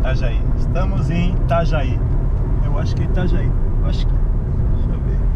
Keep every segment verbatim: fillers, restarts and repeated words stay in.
Itajaí. Estamos em Itajaí. Eu acho que é Itajaí. Eu acho que... Deixa eu ver.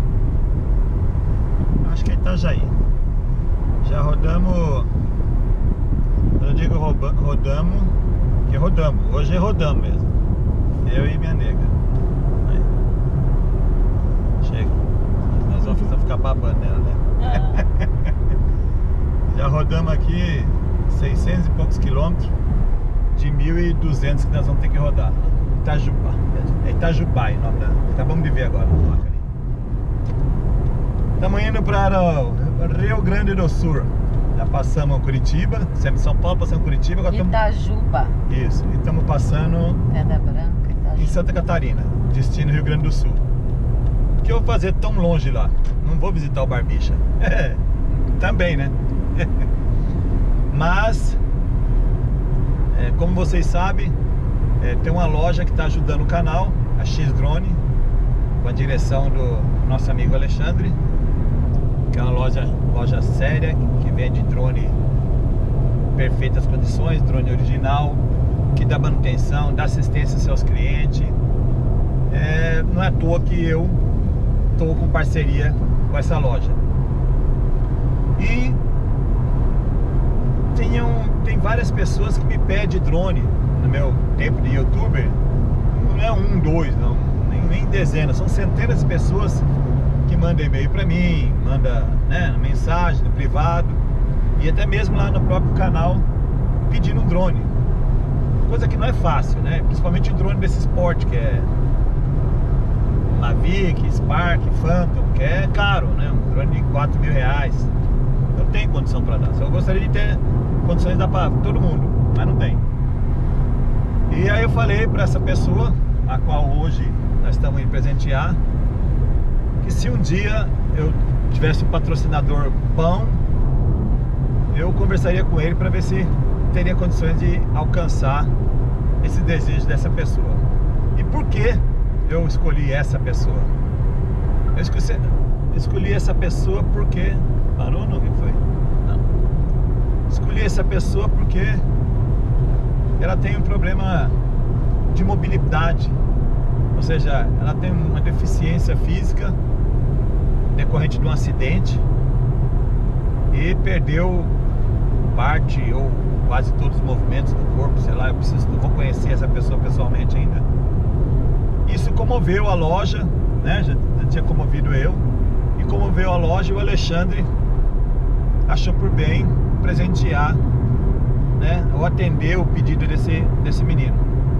Eu acho que é Itajaí. Já rodamos... Quando eu digo roba, rodamos, que rodamos. Hoje é rodamos mesmo. Eu e minha nega. Aí. Chega. Nós vamos ficar babando nela, né? Ah. Já rodamos aqui seiscentos e poucos quilômetros de mil e duzentos que nós vamos ter que rodar. Itajubá. É Itajubá o nome da... Acabamos de ver agora. Estamos indo para o Rio Grande do Sul. Já passamos Curitiba, sempre São Paulo, passamos Curitiba. Agora Itajuba. Estamos... Isso. E estamos passando Pedra Branca, Itajuba. Em Santa Catarina, destino Rio Grande do Sul. O que eu vou fazer tão longe lá? Não vou visitar o Barbicha. É, também, né? Mas, é, como vocês sabem, é, tem uma loja que está ajudando o canal, a X-Drone, com a direção do nosso amigo Alexandre, que é uma loja, loja séria, que vende drone em perfeitas condições, drone original, que dá manutenção, dá assistência aos seus clientes. É, não é à toa que eu estou com parceria com essa loja. E tem, um, tem várias pessoas que me pedem drone no meu tempo de youtuber. Não é um, dois, não, nem, nem dezenas, são centenas de pessoas que mandam e-mail para mim, manda, né, mensagem no privado e até mesmo lá no próprio canal pedindo um drone. Coisa que não é fácil, né? Principalmente o drone desse esporte, que é Mavic, Spark, Phantom, que é caro, né? Um drone de quatro mil reais. Eu tenho condição para dar. Eu gostaria de ter condições de dar para todo mundo, mas não tem. E aí eu falei para essa pessoa, a qual hoje nós estamos indo presentear, que se um dia eu tivesse um patrocinador bom, eu conversaria com ele para ver se teria condições de alcançar esse desejo dessa pessoa. E por que eu escolhi essa pessoa? Eu escolhi, escolhi essa pessoa porque... Parou ou não? O que foi? Não. Escolhi essa pessoa porque ela tem um problema de mobilidade. Ou seja, ela tem uma deficiência física decorrente de um acidente e perdeu parte ou quase todos os movimentos do corpo, sei lá, eu preciso, eu vou conhecer essa pessoa pessoalmente ainda. Isso comoveu a loja, né? Já, já tinha comovido eu, e comoveu a loja, e o Alexandre achou por bem presentear, né? Ou atender o pedido desse, desse menino.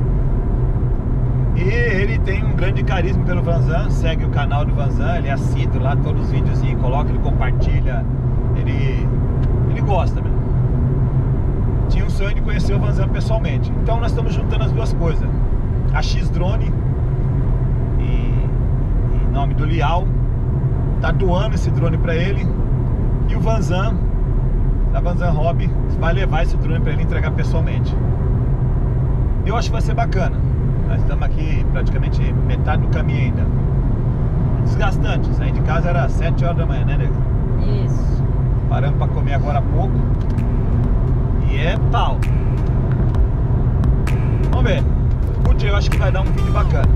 E ele tem um grande carisma pelo Vanzan, segue o canal do Vanzan, ele é assíduo lá, todos os vídeos e coloca, ele compartilha, ele, ele gosta mesmo. Tinha um sonho de conhecer o Vanzan pessoalmente. Então nós estamos juntando as duas coisas. A X-Drone, em, em nome do Lial, tá doando esse drone para ele. E o Vanzan, da Vanzan Hobby, vai levar esse drone para ele entregar pessoalmente. Eu acho que vai ser bacana. Nós estamos aqui praticamente metade do caminho ainda. Desgastante. Sair de casa era sete horas da manhã, né, nego? Isso. Paramos para comer agora há pouco. E é pau. Vamos ver. Curte, eu acho que vai dar um vídeo bacana.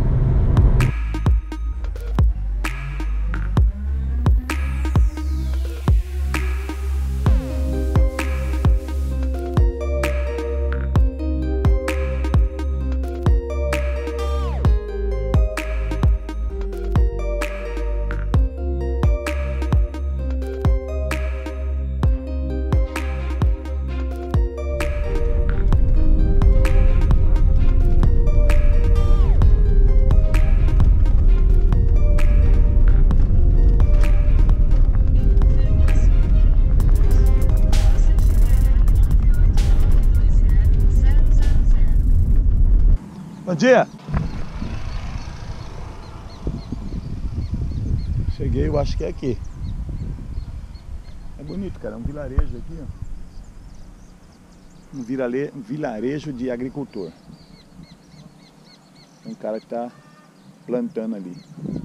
Bom dia! Cheguei, eu acho que é aqui. É bonito, cara, é um vilarejo aqui, ó. Um, virale... um vilarejo de agricultor. Tem um cara que tá plantando ali.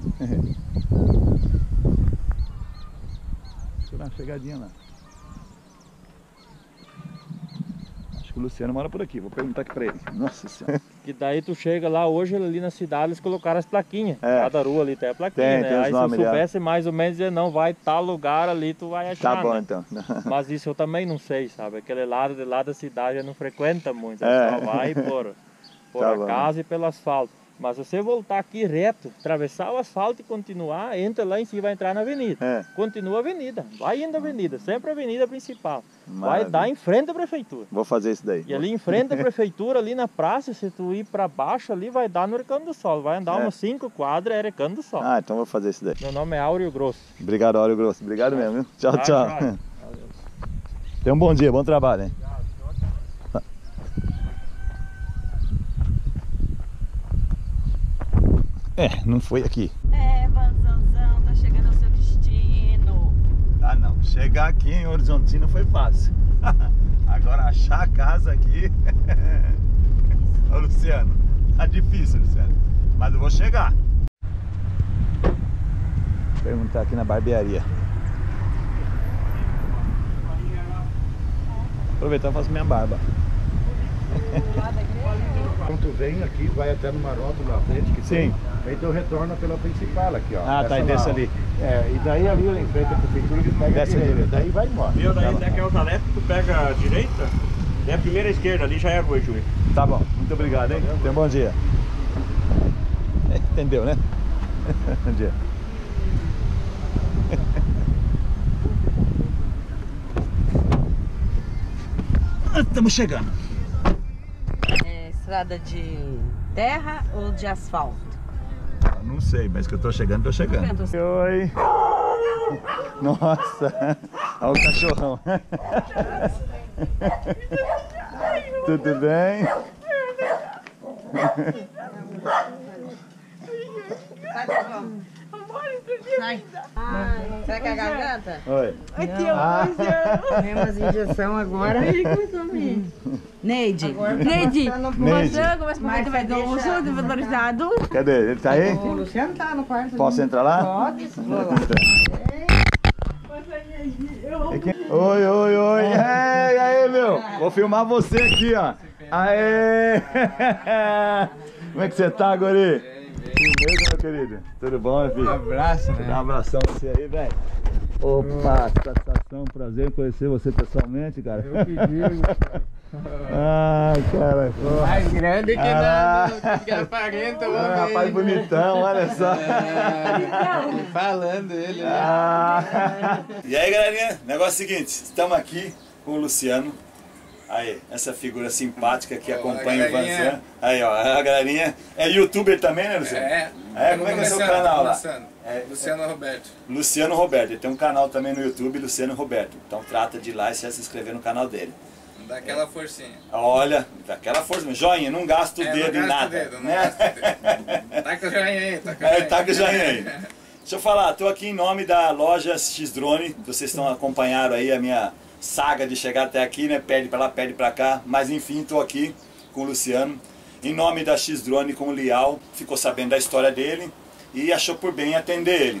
Deixa eu dar uma chegadinha lá. Acho que o Luciano mora por aqui, vou perguntar aqui pra ele. Nossa Senhora, Que daí tu chega lá, hoje ali na cidade eles colocaram as plaquinhas. É. Cada rua ali tem a plaquinha, Tem, né? tem os Aí se eu nomes, soubesse mais ou menos dizer, não, vai tal lugar ali, tu vai achar, Tá bom, né? então. Mas isso eu também não sei, sabe? Aquele lado de lá da cidade eu não frequenta muito, É. só vai por, por Tá a bom. casa e pelo asfalto. Mas se você voltar aqui reto, atravessar o asfalto e continuar, entra lá em cima e vai entrar na avenida. É. Continua a avenida, vai indo a avenida, sempre a avenida principal. Vai Maravilha. dar em frente à prefeitura. Vou fazer isso daí. E ali em frente à prefeitura, ali na praça, se tu ir para baixo ali, vai dar no Recanto do Sol. Vai andar É. umas cinco quadras, é Recanto do Sol. Ah, então vou fazer isso daí. Meu nome é Áureo Grosso. Obrigado, Áureo Grosso. Obrigado mesmo, viu? Tchau, Tá, tchau. joia. Tenha um bom dia, bom trabalho, hein? É, não foi aqui. É, Vanzanzão, tá chegando ao seu destino. Ah, não. Chegar aqui em Horizontina foi fácil. Agora achar a casa aqui... Ô, Luciano, tá difícil, Luciano. Mas eu vou chegar. Vou perguntar aqui na barbearia. Aproveitar e faço minha barba. Quando tu vem aqui, vai até no maroto na frente que Sim. tem, aí tu retorna pela principal aqui, ó. Ah, tá, e Essa desce lá, ó. ali. É, e daí ali em frente à prefeitura que pega Desce a direita, ali. daí vai embora. Meu, daí Tá bom. daqui é o Calef, tu pega a direita, é a primeira esquerda, ali já é a rua, Júlio. Tá bom, muito obrigado, hein? Tenha um bom dia. Entendeu, né? Bom dia. Estamos chegando. É estrada de terra ou de asfalto? Não sei, mas que eu tô chegando, tô chegando. Oi. Nossa, olha o cachorrão. Tudo bem? Sai. Será que é a garganta? Oi. Ah. Umas injeção agora. Neide. Neide, Neide. você começa a comer do almoço de valorizado. Cadê? Ele tá aí? O Luciano tá no quarto. Posso entrar lá? Pode. Vou lá. Oi, oi, oi. Ei, aí, meu. Vou filmar você aqui, ó. Aê! Como é que você tá, guri? Firmeza, meu querido? Tudo bom, meu filho? Um abraço, né? Dá um abração pra você aí, velho. Opa, satisfação, prazer em conhecer você pessoalmente, cara. Eu que digo. Ai, cara. Pô. Mais grande que Ah. nada, que aparenta, Ah, rapaz bonitão, olha só. É, falando ele, né? Ah. E aí, galerinha, negócio é o seguinte, estamos aqui com o Luciano. Aí, essa figura simpática que Ó, acompanha a o galerinha. Vanzan. Aí, ó, a galerinha. É youtuber também, né, Luciano? É, É, como é que é o seu começando, canal lá? começando. É, Luciano Roberto. Luciano Roberto, ele tem um canal também no YouTube, Luciano Roberto. Então trata de ir lá e se inscrever no canal dele. Dá aquela forcinha. Olha, daquela força, joinha, não gasta o É, dedo não em gasta o nada. dedo, não né? gasta o dedo. Taca o joinha aí, taca o É, joinha. taca o joinha aí. Deixa eu falar, estou aqui em nome da loja X-Drone, vocês estão acompanhando aí a minha saga de chegar até aqui, né? Pede para lá, pede para cá, mas enfim, estou aqui com o Luciano, em nome da X-Drone com o Lial, ficou sabendo da história dele e achou por bem atender ele.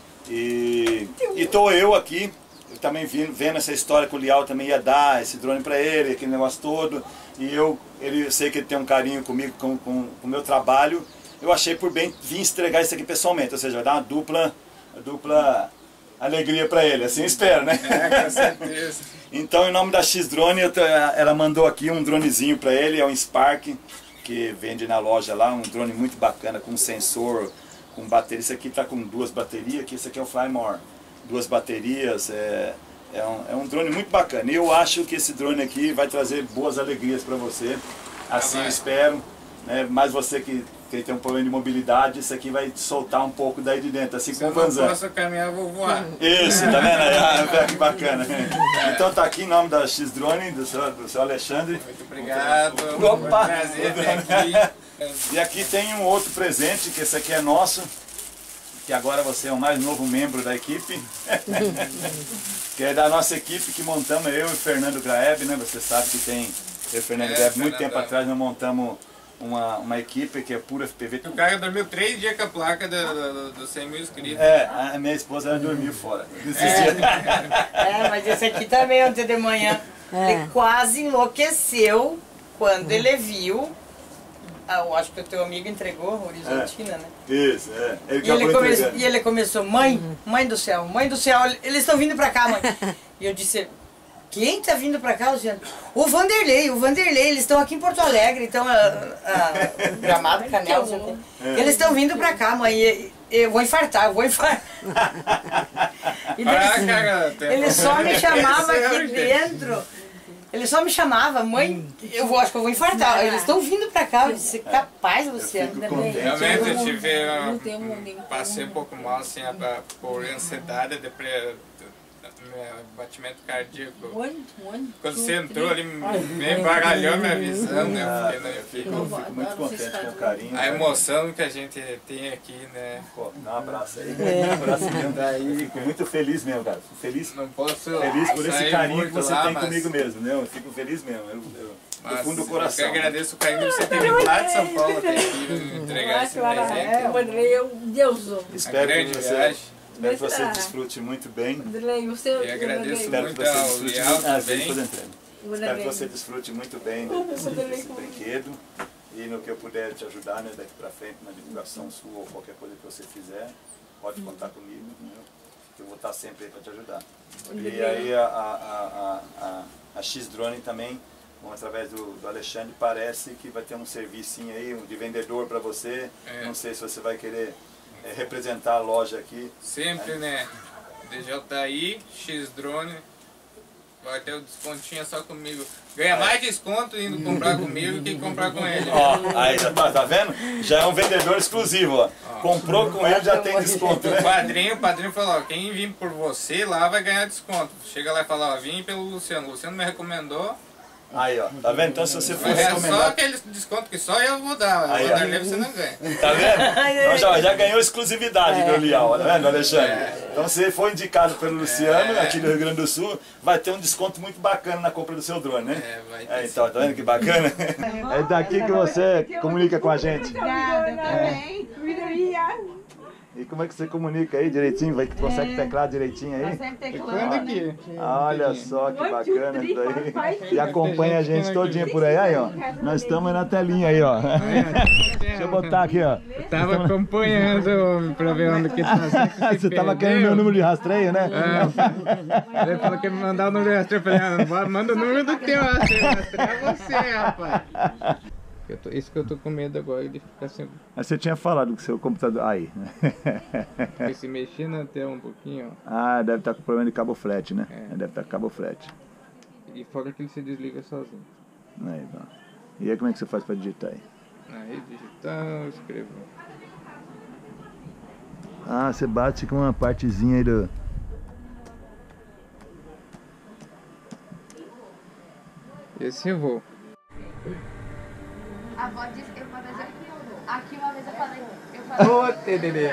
E estou eu aqui, eu também vi, vendo essa história que o Lial também ia dar esse drone para ele, aquele negócio todo, e eu, ele, eu sei que ele tem um carinho comigo, com, com, com o meu trabalho, eu achei por bem vir entregar isso aqui pessoalmente, ou seja, vai dar uma dupla, uma dupla alegria para ele, assim eu espero, né? É, com certeza. Então, em nome da X-Drone, eu tô- ela mandou aqui um dronezinho para ele, é um Spark, que vende na loja lá, um drone muito bacana, com sensor, com bateria. Esse aqui está com duas baterias, que esse aqui é o Flymore, duas baterias, é, é, um, é um drone muito bacana. E eu acho que esse drone aqui vai trazer boas alegrias para você, assim eu espero, né? Mas você que tem, tem um problema de mobilidade, isso aqui vai soltar um pouco daí de dentro, assim Se como eu o não Vanzan. posso caminhar, eu vou voar. Isso, tá vendo? Ah, que bacana. Então tá aqui em nome da X-Drone, do seu, do seu Alexandre. Muito obrigado. Opa! Foi um prazer vir aqui. E aqui tem um outro presente, que esse aqui é nosso, que agora você é o mais novo membro da equipe. Que é da nossa equipe que montamos, eu e o Fernando Graeb, né? Você sabe que tem, eu e o Fernando É, Graeb, muito Fernandão. tempo atrás nós montamos uma, uma equipe que é pura F P V. O cara dormiu três dias com a placa do, do, do cem mil inscritos. É, a minha esposa ela dormiu fora. Esses dias. É, mas esse aqui também ontem de manhã. É. Ele quase enlouqueceu quando ele viu eu acho que o teu amigo entregou, Horizontina, É. né? Isso, é. Ele E ele, acabou come... entregando. e ele começou, mãe, mãe do céu, mãe do céu, eles estão vindo pra cá, mãe. E eu disse, quem tá vindo pra cá, Luciano? O Vanderlei, o Vanderlei, eles estão aqui em Porto Alegre, então, a, a, Gramado, Canela, não sei o quê. É. Eles estão vindo pra cá, mãe, e, eu vou infartar, eu vou infartar. E daí, Ah, cara, tem- ele só me chamava Esse é aqui o jeito. dentro. Ele só me chamava, mãe, eu vou, acho que eu vou infartar. Eles estão vindo pra cá, eu disse, capaz, Luciano. fico contente. Realmente eu tive, Não uh, tem um mundo passei um pouco mal assim, a- a- por ansiedade, depre, batimento cardíaco. Quando você entrou ali, me embaralhou minha visão, né? Eu fiquei, eu fiquei, Eu fico muito contente com o carinho. a emoção que a gente tem aqui, né? Pô, dá um abraço aí. Um abraço mesmo. Daí, fico muito feliz mesmo, cara. Fico feliz, Não posso feliz por esse sair carinho muito que você lá, tem mas- comigo mesmo, né? Eu fico feliz mesmo. Eu, eu, Mas do fundo do eu coração. que agradeço o carinho de você ter vindo lá de São Paulo até aqui me entregar esse presente. O Andrei é um deus. Espero que grande você, viagem. espero que você Será? desfrute muito bem. Andrei, você E agradeço Espero que muito você ao desfrute Lial muito. Ah, vem também. fazer entrega. Espero que você desfrute muito bem desse, desse brinquedo e no que eu puder te ajudar, né, daqui para frente na divulgação sua ou qualquer coisa que você fizer, pode contar comigo, né, que eu vou estar sempre aí para te ajudar. E aí a, a, a, a, a X-Drone também, bom, através do, do Alexandre, parece que vai ter um servicinho aí um de vendedor para você. É. Não sei se você vai querer é, representar a loja aqui. Sempre, né? D J I, X-Drone, vai ter o descontinho só comigo. Ganha mais desconto indo comprar comigo que comprar com ele. Ó, aí já tá, tá vendo? Já é um vendedor exclusivo, ó. Comprou com ele, já tem desconto, O né? padrinho, o padrinho falou, ó, quem vir por você lá vai ganhar desconto. Chega lá e fala, ó, vim pelo Luciano. O Luciano me recomendou. Aí, ó, tá vendo? Então se você for Mas é só recomendar... aquele desconto que só eu vou dar. O Aí, ó. Vanderlei você não ganha. Tá vendo? Então já, já ganhou exclusividade do Lial, tá vendo, Alexandre? Então se for indicado pelo Luciano, aqui do Rio Grande do Sul, vai ter um desconto muito bacana na compra do seu drone, né? É, vai ter É, então, tá vendo que bacana? É daqui que você comunica com a gente. Obrigada também. E como é que você comunica aí direitinho? Vai que consegue teclar direitinho aí? Sempre Quando aqui? Olha só que bacana isso daí. E acompanha a gente todinha por aí, aí ó. Nós estamos na telinha aí, ó. Deixa eu botar aqui, ó. Tava acompanhando pra ver onde que tá. Você tava querendo meu número de rastreio, né? Ele falou que ia me mandar o número de rastreio. Eu falei, ah, manda o número do teu rastreio. Rastreia você, rapaz. Eu tô, isso que eu tô com medo agora, de ficar sem, Mas você tinha falado que seu computador... Aí. se mexer na tela um pouquinho, ó. Ah, deve estar com problema de cabo flat, né? É. Deve estar com cabo flat. E fora que ele se desliga sozinho. Aí, bom. E aí como é que você faz pra digitar aí? Aí digitar, escrevo. Ah, você bate com uma partezinha aí do... Esse eu vou. A avó disse que uma vez eu, aqui uma vez eu falei, eu falei, Ô, Tererê!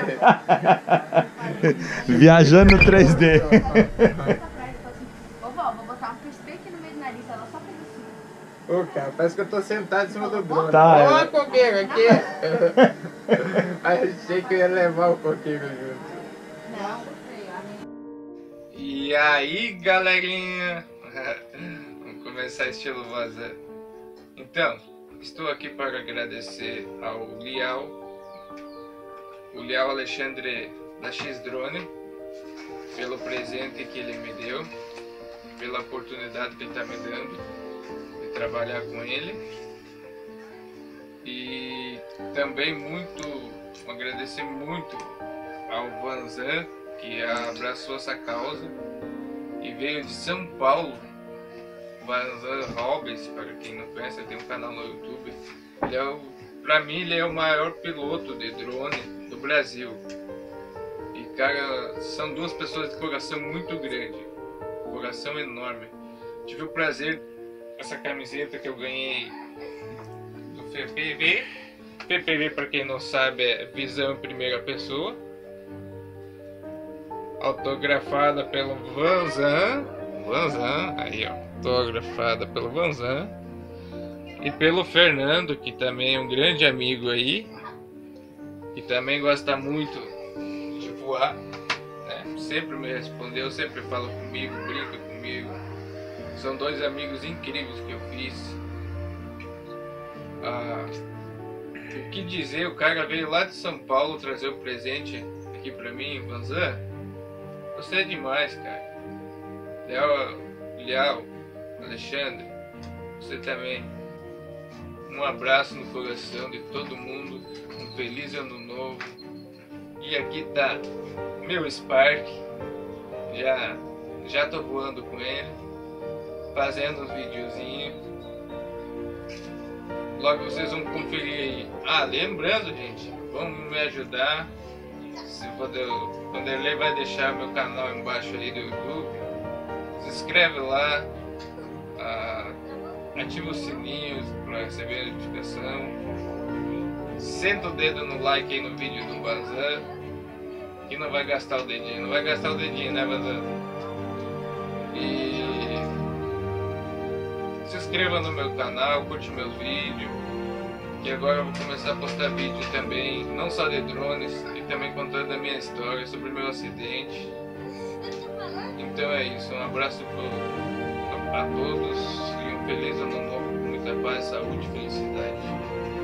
Viajando no três D. ela pra trás e falou assim, ô vó, vou botar um crispê aqui no meio do nariz, ela só fez assim. Ô, cara, parece que eu tô sentado em cima do drone. Tá, Ô, é. coqueiro, aqui! Achei que eu ia levar o coqueiro junto. Não, feio. E aí, galerinha? Vamos começar estilo Vazan. Então, estou aqui para agradecer ao Lial, o Lial Alexandre da X-Drone, pelo presente que ele me deu, pela oportunidade que ele está me dando de trabalhar com ele. E também muito, agradecer muito ao Vanzan, que abraçou essa causa e veio de São Paulo. Vanzan Robles, para quem não conhece, ele tem um canal no YouTube. Ele é o, pra mim, ele é o maior piloto de drone do Brasil. E, cara, são duas pessoas de coração muito grande, coração enorme. Tive o prazer, essa camiseta que eu ganhei do P P V. P P V, para quem não sabe, é visão em primeira pessoa. Autografada pelo Vanzan. Vanzan, aí ó, autografada pelo Vanzan. E pelo Fernando, que também é um grande amigo aí. Que também gosta muito de voar, né? Sempre me respondeu, sempre fala comigo, brinca comigo. São dois amigos incríveis que eu fiz. Ah, que dizer, o cara veio lá de São Paulo trazer o presente aqui pra mim, Vanzan. Você é demais, cara. Léo, Léo, Alexandre, você também. Um abraço no coração de todo mundo, um feliz ano novo. E aqui tá meu Spark, já, já tô voando com ele, fazendo uns videozinhos. Logo vocês vão conferir aí. Ah, lembrando, gente, vamos me ajudar. Se o Vanderlei vai deixar meu canal embaixo aí do YouTube. Se inscreve lá, ah, ativa o sininho para receber a notificação. Senta o dedo no like aí no vídeo do Vanzan, que não vai gastar o dedinho, não vai gastar o dedinho, né, Vanzan? E se inscreva no meu canal, curte meus vídeos, que agora eu vou começar a postar vídeo também, não só de drones, e também contando a minha história sobre o meu acidente. Então é isso, um abraço a todos e um feliz ano novo com muita paz, saúde e felicidade.